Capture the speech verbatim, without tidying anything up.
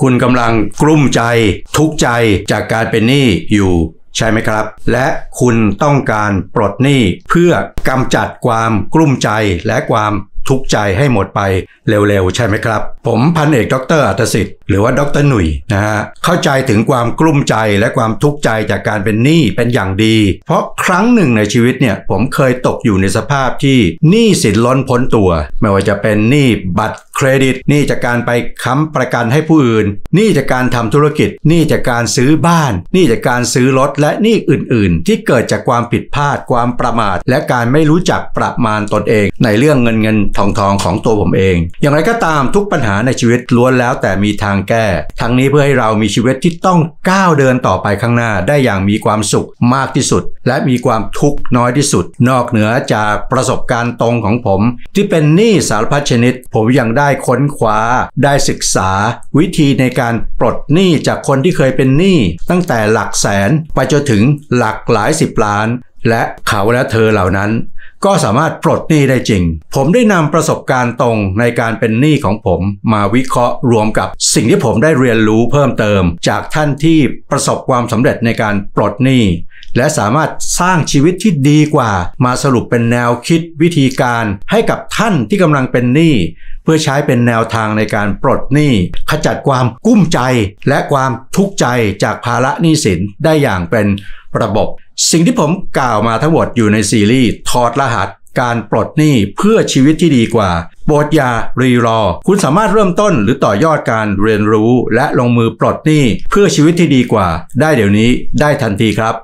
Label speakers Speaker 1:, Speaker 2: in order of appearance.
Speaker 1: คุณกำลังกลุ้มใจทุกข์ใจจากการเป็นหนี้อยู่ใช่ไหมครับและคุณต้องการปลดหนี้เพื่อกำจัดความกลุ้มใจและความทุกข์ใจให้หมดไปเร็วๆใช่ไหมครับผมพันเอกดร.อัตสิทธิ์หรือว่าดร.หนุ่ยนะฮะเข้าใจถึงความกลุ้มใจและความทุกข์ใจจากการเป็นหนี้เป็นอย่างดีเพราะครั้งหนึ่งในชีวิตเนี่ยผมเคยตกอยู่ในสภาพที่หนี้สินล้นพ้นตัวไม่ว่าจะเป็นหนี้บัตรเครดิตหนี้จากการไปค้ำประกันให้ผู้อื่นหนี้จากการทำธุรกิจหนี้จากการซื้อบ้านหนี้จากการซื้อรถและหนี้อื่นๆที่เกิดจากความผิดพลาดความประมาทและการไม่รู้จักประมาณตนเองในเรื่องเงินเงินทองทองของตัวผมเองอย่างไรก็ตามทุกปัญหาในชีวิตล้วนแล้วแต่มีทางแก้ทั้งนี้เพื่อให้เรามีชีวิตที่ต้องก้าวเดินต่อไปข้างหน้าได้อย่างมีความสุขมากที่สุดและมีความทุกข์น้อยที่สุดนอกเหนือจากประสบการณ์ตรงของผมที่เป็นหนี้สารพัดชนิดผมยังได้ค้นคว้าได้ศึกษาวิธีในการปลดหนี้จากคนที่เคยเป็นหนี้ตั้งแต่หลักแสนไปจนถึงหลักหลายสิบล้านและเขาและเธอเหล่านั้นก็สามารถปลดหนี้ได้จริงผมได้นำประสบการณ์ตรงในการเป็นหนี้ของผมมาวิเคราะห์รวมกับสิ่งที่ผมได้เรียนรู้เพิ่มเติมจากท่านที่ประสบความสำเร็จในการปลดหนี้และสามารถสร้างชีวิตที่ดีกว่ามาสรุปเป็นแนวคิดวิธีการให้กับท่านที่กำลังเป็นหนี้เพื่อใช้เป็นแนวทางในการปลดหนี้ขจัดความกุ้มใจและความทุกข์ใจจากภาระหนี้สินได้อย่างเป็นระบบสิ่งที่ผมกล่าวมาทั้งหมดอยู่ในซีรีส์ถอดรหัสการปลดหนี้เพื่อชีวิตที่ดีกว่าโปรดอย่ารีรอคุณสามารถเริ่มต้นหรือต่อยอดการเรียนรู้และลงมือปลดหนี้เพื่อชีวิตที่ดีกว่าได้เดี๋ยวนี้ได้ทันทีครับ